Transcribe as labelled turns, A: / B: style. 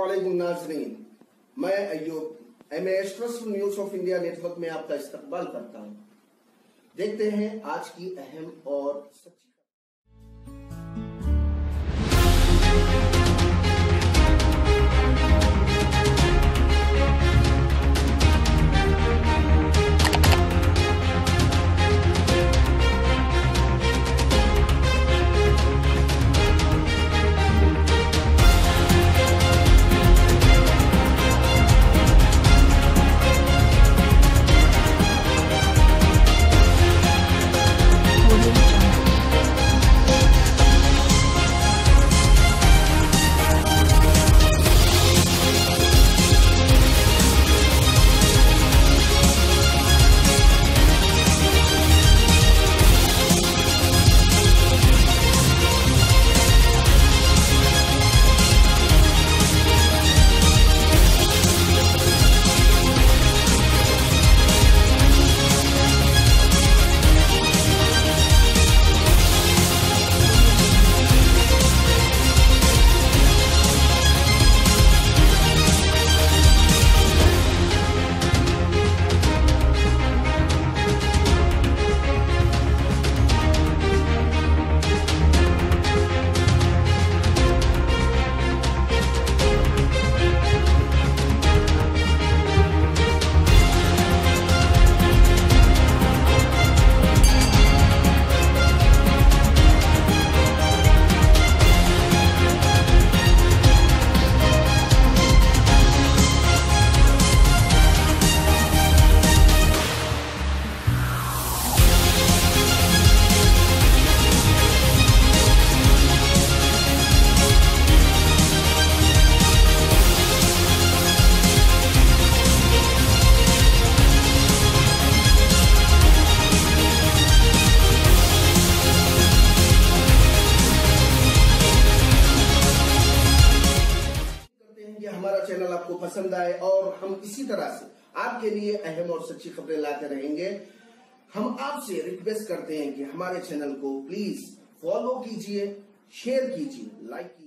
A: अस्सलामुअलैकुम नाज़रीन, मैं Ayub MS trust news of India network में आपका इस्तकबाल करता हूं। देखते हैं आज की अहम और सच्ची हमारा चैनल आपको पसंद आए और हम इसी तरह से आपके लिए अहम और सच्ची खबरें लाते रहेंगे। हम आपसे रिक्वेस्ट करते हैं कि हमारे चैनल को प्लीज फॉलो कीजिए, शेयर कीजिए, लाइक कीजिए।